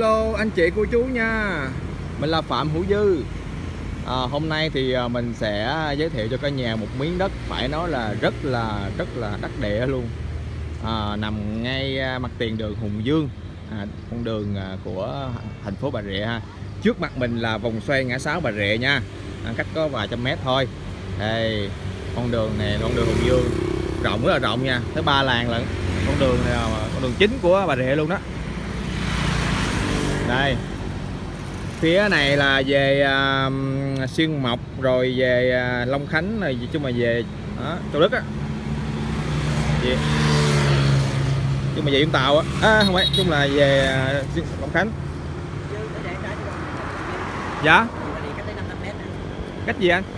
Hello anh chị cô chú nha. Mình là Phạm Hữu Dư. Hôm nay thì mình sẽ giới thiệu cho cả nhà một miếng đất phải nói là rất là đắc địa luôn. Nằm ngay mặt tiền đường Hùng Dương, con đường của thành phố Bà Rịa ha. Trước mặt mình là vòng xoay ngã 6 Bà Rịa nha, cách có vài trăm mét thôi. Đây, con đường này, con đường Hùng Dương rộng, rất là rộng nha, tới 3 làn lận. Con đường này là con đường chính của Bà Rịa luôn đó. Đây, phía này là về Xuyên Mộc, rồi về Long Khánh, này chứ mà về Châu Đức á, chứ mà về Vũng Tàu á, không phải, chung là về Long Khánh. Dạ, cách gì anh?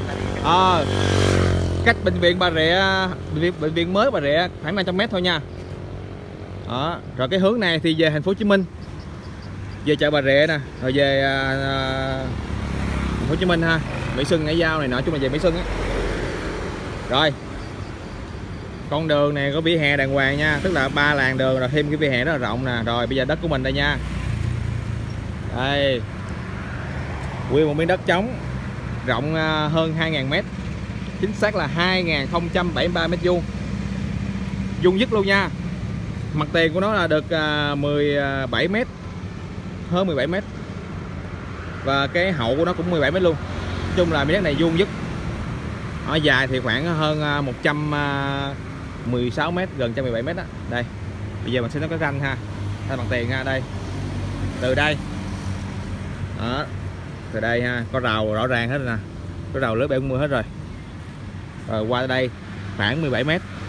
Cách bệnh viện Bà Rịa, bệnh viện mới Bà Rịa khoảng 500 m thôi nha. Rồi cái hướng này thì về thành phố Hồ Chí Minh, về chợ Bà Rịa nè, rồi về thành phố Hồ Chí Minh ha, Mỹ Xuân, Ngãi Giao này nọ, chung là về Mỹ Xuân á. Rồi con đường này có vỉa hè đàng hoàng nha, tức là 3 làn đường rồi thêm cái vỉa hè rất là rộng nè. Rồi bây giờ đất của mình đây nha, đây nguyên một miếng đất trống rộng hơn 2.000 m, chính xác là 2.073 m², vuông dứt luôn nha. Mặt tiền của nó là được 17 m, hơn 17 m, và cái hậu của nó cũng 17 m luôn. Nói chung là miếng đất này vuông dứt. Ở dài thì khoảng hơn 116 m, gần 117 m đó. Đây, bây giờ mình sẽ nói cái ranh ha, thay mặt tiền ha. Đây, từ đây đó, từ đây ha, có rào rõ ràng hết rồi nè, có rào lưới B40 hết rồi. Rồi qua đây khoảng 17 m.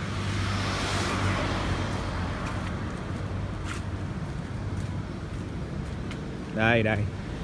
Đây đây,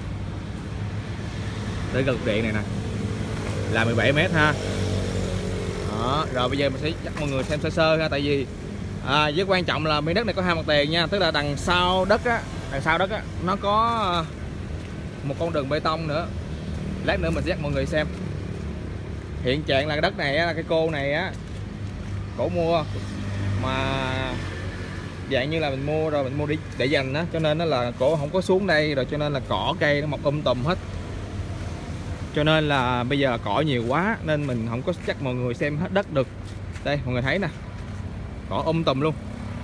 tới gần điện này nè là 17 m ha. Đó, rồi bây giờ mình sẽ dắt mọi người xem sơ sơ ha, tại vì với quan trọng là miếng đất này có hai mặt tiền nha, tức là đằng sau đất á, nó có một con đường bê tông nữa. Lát nữa mình sẽ dắt mọi người xem. Hiện trạng là cái đất này á, cái cô này á, cổ mua mà dạng như là mình mua rồi, mình mua để dành á, cho nên nó là cổ không có xuống đây, rồi cho nên là cỏ cây nó mọc tùm hết, cho nên là bây giờ cỏ nhiều quá nên mình không có chắc mọi người xem hết đất được. Đây mọi người thấy nè, cỏ tùm luôn.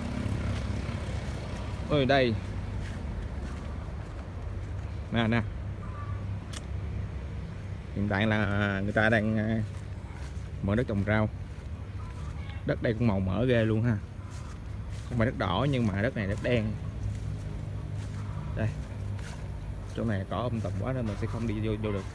Ôi đây nè nè, hiện tại là người ta đang mở đất trồng rau. Đất đây cũng màu mỡ ghê luôn ha, không phải đất đỏ nhưng mà đất này đất đen. Đây, chỗ này cỏ tùm quá nên mình sẽ không đi vô được.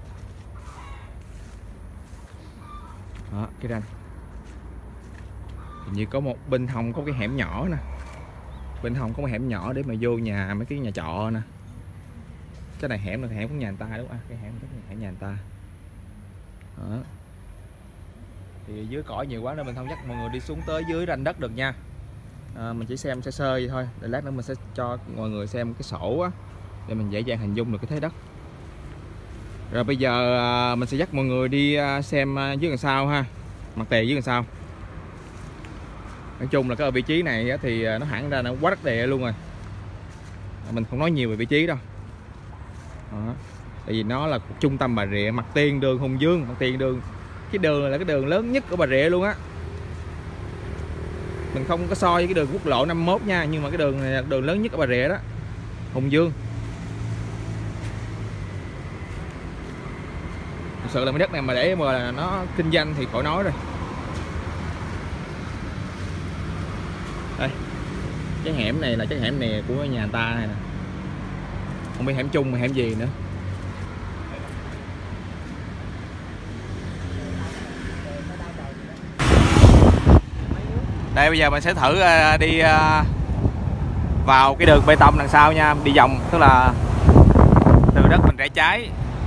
Đó, cái ranh hình như có một bên hông có cái hẻm nhỏ nè, bên hông có một hẻm nhỏ để mà vô nhà mấy cái nhà trọ nè. Cái này hẻm là hẻm của nhà người ta đúng không? Cái hẻm nhà người ta. Đó. Thì dưới cỏ nhiều quá nên mình không dắt mọi người đi xuống tới dưới ranh đất được nha. Mình chỉ xem sơ sơ vậy thôi, để lát nữa mình sẽ cho mọi người xem cái sổ á, để mình dễ dàng hình dung được cái thế đất. Rồi bây giờ mình sẽ dắt mọi người đi xem dưới đằng sau ha, mặt tiền dưới đằng sau. Nói chung là cái ở vị trí này thì nó hẳn ra nó quá đắc địa luôn rồi, mình không nói nhiều về vị trí đâu. Đó. Tại vì nó là trung tâm Bà Rịa, mặt tiền đường Hùng Dương, mặt tiền đường, cái đường này là cái đường lớn nhất của Bà Rịa luôn á. Mình không có so với cái đường quốc lộ 51 nha, nhưng mà cái đường này là đường lớn nhất ở Bà Rịa đó, Hùng Dương. Thật sự là cái đất này mà để mà nó kinh doanh thì khỏi nói rồi. Đây, cái hẻm này là cái hẻm này của nhà người ta này nè, không biết hẻm chung hay hẻm gì nữa. Đây bây giờ mình sẽ thử đi vào cái đường bê tông đằng sau nha, đi vòng, tức là từ đất mình rẽ trái.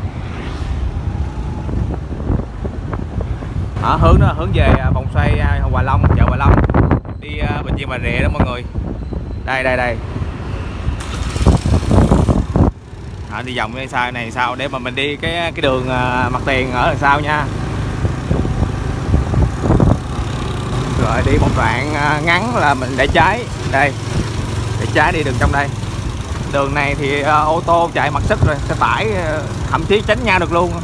Hướng đó hướng về vòng xoay Hòa Long, chợ Hòa Long, đi bệnh viện Bà Rịa đó mọi người. Đây đây đây. Đi vòng bên sau này sao để mà mình đi cái đường mặt tiền ở đằng sau nha. Rồi đi một đoạn ngắn là mình để trái đây, để trái đi đường trong đây. Đường này thì ô tô chạy mặc sức rồi, xe tải thậm chí tránh nhau được luôn.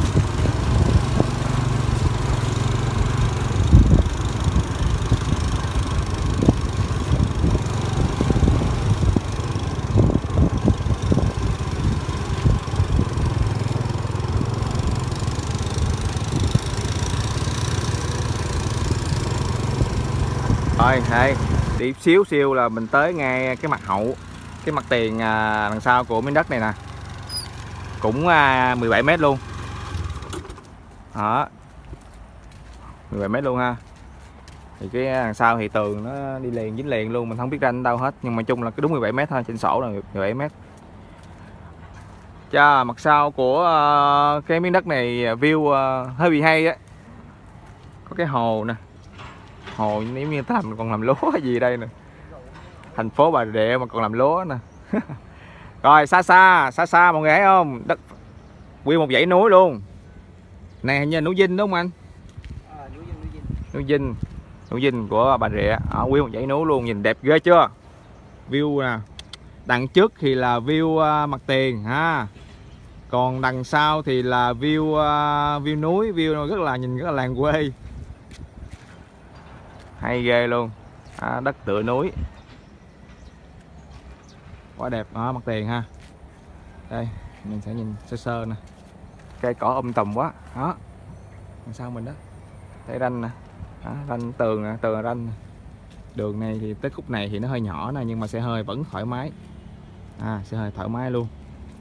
Rồi đây, đi xíu xíu là mình tới ngay cái mặt hậu, cái mặt tiền đằng sau của miếng đất này nè, cũng 17 m luôn đó, 17 m luôn ha. Thì cái đằng sau thì tường nó đi liền dính liền luôn, mình không biết ranh đâu hết, nhưng mà chung là cái đúng 17 m thôi, trên sổ là 17 m. Chà, mặt sau của cái miếng đất này view hơi bị hay á, có cái hồ nè, hồ nếu như ta còn làm lúa gì đây nè, thành phố Bà Rịa mà còn làm lúa nè. Rồi xa xa mọi người thấy không, đất nguyên một dãy núi luôn này, hình như núi Dinh đúng không anh? Núi Dinh của Bà Rịa, nguyên một dãy núi luôn, nhìn đẹp ghê chưa. View nè, đằng trước thì là view mặt tiền ha, còn đằng sau thì là view view núi, view rất là nhìn rất là làng quê, hay ghê luôn. Đất tựa núi quá đẹp đó, mặt tiền ha. Đây mình sẽ nhìn sơ sơ nè, cây cỏ tùm quá đó, đằng sau mình đó, thấy ranh nè, ranh tường nè, tường ranh nè. Đường này thì tới khúc này thì nó hơi nhỏ nè, nhưng mà xe hơi vẫn thoải mái, xe hơi thoải mái luôn.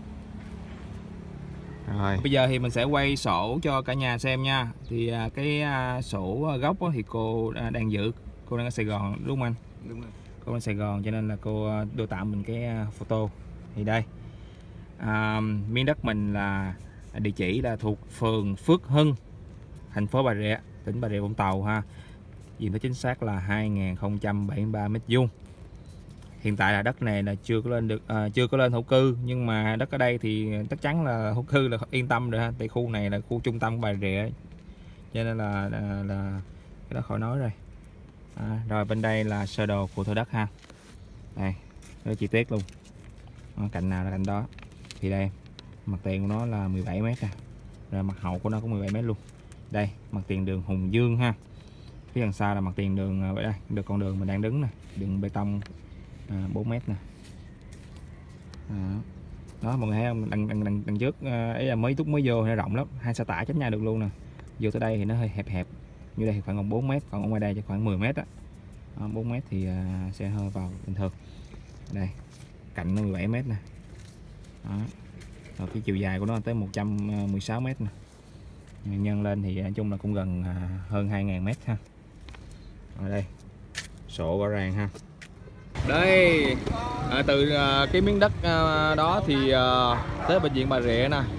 Rồi bây giờ thì mình sẽ quay sổ cho cả nhà xem nha. Thì cái sổ gốc thì cô đang giữ, cô đang ở Sài Gòn đúng không anh? Đúng rồi. Cô ở Sài Gòn cho nên là cô đưa tạm mình cái photo. Thì đây, miếng đất mình là địa chỉ là thuộc phường Phước Hưng, thành phố Bà Rịa, tỉnh Bà Rịa Vũng Tàu ha. Diện tích chính xác là 2073 m². Hiện tại là đất này là chưa có lên được, chưa có lên thổ cư, nhưng mà đất ở đây thì chắc chắn là thổ cư là yên tâm rồi ha. Tại khu này là khu trung tâm của Bà Rịa, cho nên là cái đó khỏi nói rồi. Rồi bên đây là sơ đồ của thửa đất ha, đây rất chi tiết luôn, cạnh nào là cạnh đó. Thì đây mặt tiền của nó là 17 m nè, rồi mặt hậu của nó cũng 17 m luôn. Đây mặt tiền đường Hùng Dương ha, phía đằng xa là mặt tiền đường đây, được con đường mình đang đứng nè, đường bê tông 4 m nè. Đó mọi người thấy không, đằng trước ấy là mới vô nó rộng lắm, hai xe tải tránh nhau được luôn nè. Vô tới đây thì nó hơi hẹp, như đây thì khoảng 4 m, còn ở ngoài đây chỉ khoảng 10 m á. 4 m thì xe hơi vào bình thường. Đây cạnh nó 17 m nè. Đó. Rồi cái chiều dài của nó tới 116 m nè. Nhân lên thì nói chung là cũng gần hơn 2.000 m ha. Ở đây sổ rõ ràng ha. Đây từ cái miếng đất đó thì tới bệnh viện Bà Rịa nè.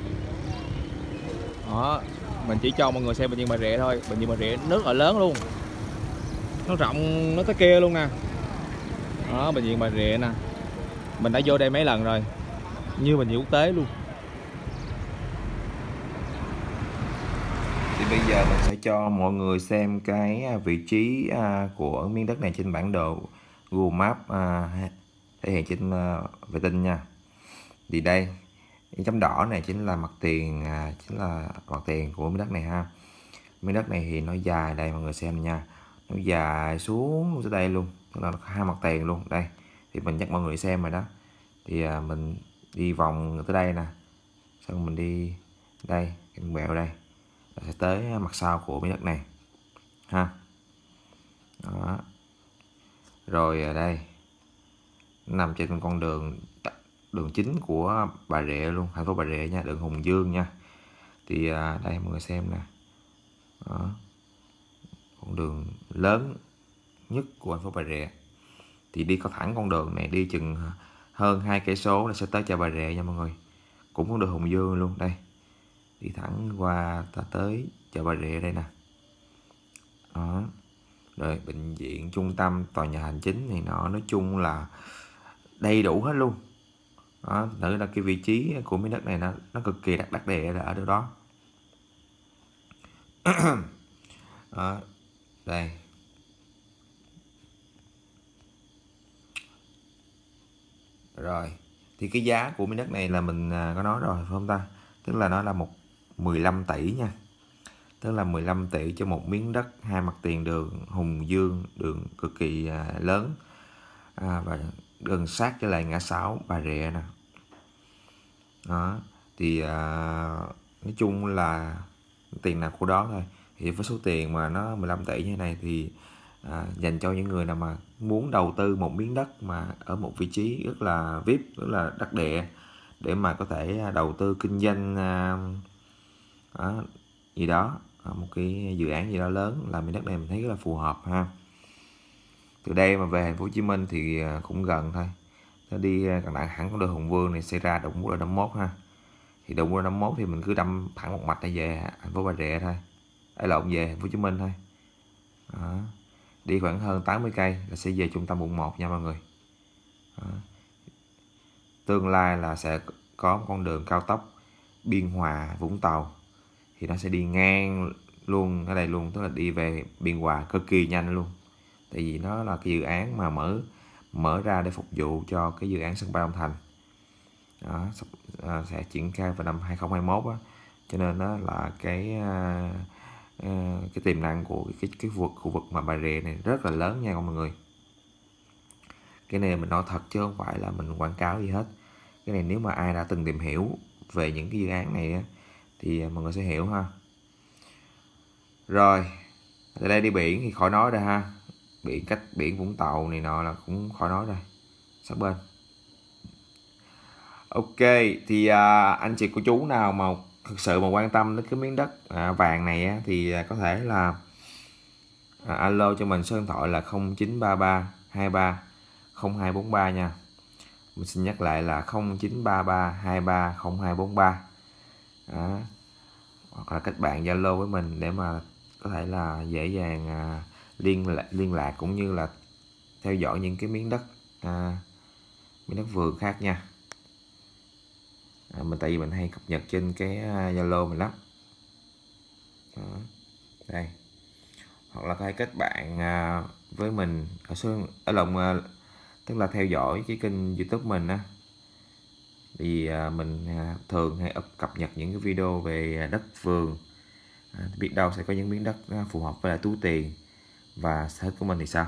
Đó, mình chỉ cho mọi người xem bệnh viện Bà Rịa thôi. Bệnh viện Bà Rịa rất là lớn luôn, nó rộng nó tới kia luôn nè. Đó, bệnh viện Bà Rịa nè, mình đã vô đây mấy lần rồi, như bệnh viện quốc tế luôn. Thì bây giờ mình sẽ cho mọi người xem cái vị trí của miếng đất này trên bản đồ Google Maps thể hiện trên vệ tinh nha. Thì đây cái chấm đỏ này chính là mặt tiền, của miếng đất này ha. Miếng đất này thì nó dài, đây mọi người xem nha, nó dài xuống tới đây luôn, tức là hai mặt tiền luôn. Đây thì mình nhắc mọi người xem rồi đó. Thì mình đi vòng tới đây nè, xong mình đi đây, cái bẹo đây là sẽ tới mặt sau của miếng đất này ha. Đó. Rồi ở đây nằm trên con đường chính của Bà Rịa luôn, thành phố Bà Rịa nha, đường Hùng Dương nha. Thì đây mọi người xem nè. Đó. Con đường lớn nhất của thành phố Bà Rịa. Thì đi có thẳng con đường này đi chừng hơn 2 cây số là sẽ tới chợ Bà Rịa nha mọi người. Cũng con đường Hùng Dương luôn, đây. Đi thẳng qua ta tới chợ Bà Rịa đây nè. Đó. Rồi bệnh viện, trung tâm, tòa nhà hành chính thì nó nói chung là đầy đủ hết luôn. Đó, thử là cái vị trí của miếng đất này nó cực kỳ đắc địa là ở đâu đó. Đó, đây. Rồi, Thì cái giá của miếng đất này là mình có nói rồi phải không ta, tức là nó là 15 tỷ nha, tức là 15 tỷ cho một miếng đất hai mặt tiền đường Hùng Dương, đường cực kỳ lớn, và gần sát với lại ngã sáu Bà Rịa nè. Đó thì nói chung là tiền nào của đó thôi. Thì với số tiền mà nó 15 tỷ như thế này thì dành cho những người nào mà muốn đầu tư một miếng đất mà ở một vị trí rất là VIP, rất là đắc địa, để mà có thể đầu tư kinh doanh gì đó, một cái dự án gì đó lớn, là miếng đất này mình thấy rất là phù hợp ha. Từ đây mà về thành phố Hồ Chí Minh thì cũng gần thôi, nó đi còn lại hẳn con đường Hùng Vương này sẽ ra Đồng Quốc Lộ 51 ha. Thì Đồng Quốc Lộ 51 thì mình cứ đâm thẳng một mạch để về thành phố Bà Rịa thôi, lộn về thành phố Hồ Chí Minh thôi. Đó. Đi khoảng hơn 80 cây là sẽ về trung tâm quận 1 nha mọi người. Đó. Tương lai là sẽ có một con đường cao tốc Biên Hòa Vũng Tàu, thì nó sẽ đi ngang luôn ở đây luôn, tức là đi về Biên Hòa cực kỳ nhanh luôn. Tại vì nó là cái dự án mà mở ra để phục vụ cho cái dự án sân bay Long Thành. Đó, sẽ triển khai vào năm 2021 á, cho nên nó là cái tiềm năng của cái khu vực mà Bà Rịa này rất là lớn nha mọi người. Cái này mình nói thật chứ không phải là mình quảng cáo gì hết. Cái này nếu mà ai đã từng tìm hiểu về những cái dự án này á, thì mọi người sẽ hiểu ha. Rồi từ đây đi biển thì khỏi nói rồi ha, biển cách biển Vũng Tàu này nọ là cũng khỏi nói rồi, sát bên. Ok thì anh chị cô chú nào mà thực sự mà quan tâm đến cái miếng đất vàng này á, thì có thể là alo cho mình số điện thoại là 0933 23 0243 nha. Mình xin nhắc lại là 0933 23 0243. Hoặc là kết bạn Zalo với mình để mà có thể là dễ dàng liên lạc cũng như là theo dõi những cái miếng đất vườn khác nha. Tại vì mình hay cập nhật trên cái Zalo mình lắm. Đó. Đây. Hoặc là có thể kết bạn với mình tức là theo dõi cái kênh YouTube mình á. Thì mình thường hay cập nhật những cái video về đất vườn. Biết đâu sẽ có những miếng đất phù hợp với lại túi tiền và sở thích của mình thì sao.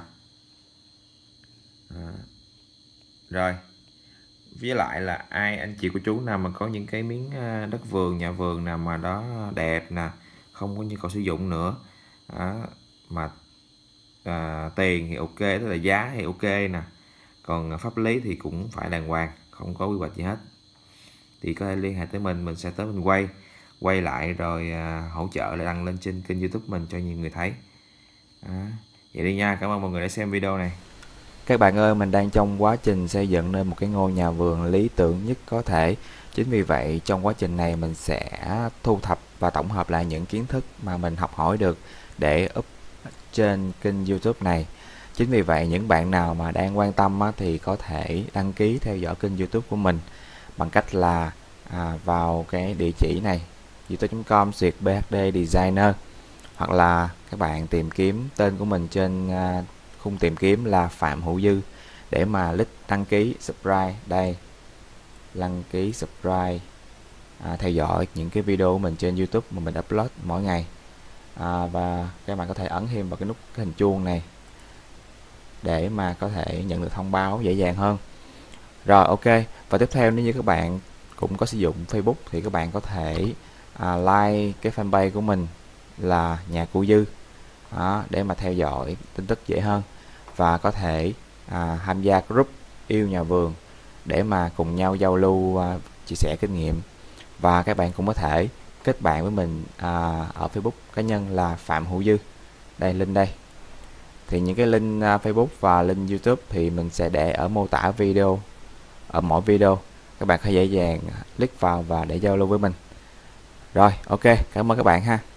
Rồi. Với lại là anh chị cô chú nào mà có những cái miếng đất vườn, nhà vườn nào mà đó đẹp nè, không có nhu cầu sử dụng nữa, mà tiền thì ok, tức là giá thì ok nè, còn pháp lý thì cũng phải đàng hoàng, không có quy hoạch gì hết, thì có thể liên hệ tới mình sẽ tới mình quay lại rồi hỗ trợ lại đăng lên trên kênh YouTube mình cho nhiều người thấy. Vậy đi nha, cảm ơn mọi người đã xem video này. Các bạn ơi, mình đang trong quá trình xây dựng nên một cái ngôi nhà vườn lý tưởng nhất có thể. Chính vì vậy trong quá trình này mình sẽ thu thập và tổng hợp lại những kiến thức mà mình học hỏi được để up trên kênh YouTube này. Chính vì vậy những bạn nào mà đang quan tâm thì có thể đăng ký theo dõi kênh YouTube của mình bằng cách là vào cái địa chỉ này youtube.com/bhd-designer, hoặc là các bạn tìm kiếm tên của mình trên khung tìm kiếm là Phạm Hữu Dư để mà click đăng ký subscribe. Đây, đăng ký subscribe, theo dõi những cái video của mình trên YouTube mà mình upload mỗi ngày. Và các bạn có thể ấn thêm vào cái nút hình chuông này để mà có thể nhận được thông báo dễ dàng hơn. Rồi ok, và tiếp theo nếu như các bạn cũng có sử dụng Facebook thì các bạn có thể like cái fanpage của mình là Nhà Cụ Dư để mà theo dõi tin tức dễ hơn, và có thể tham gia group yêu nhà vườn để mà cùng nhau giao lưu, chia sẻ kinh nghiệm. Và các bạn cũng có thể kết bạn với mình ở Facebook cá nhân là Phạm Hữu Dư. Đây, link đây. Thì những cái link Facebook và link YouTube thì mình sẽ để ở mô tả video, ở mỗi video. Các bạn có dễ dàng click vào và để giao lưu với mình. Rồi ok, cảm ơn các bạn ha.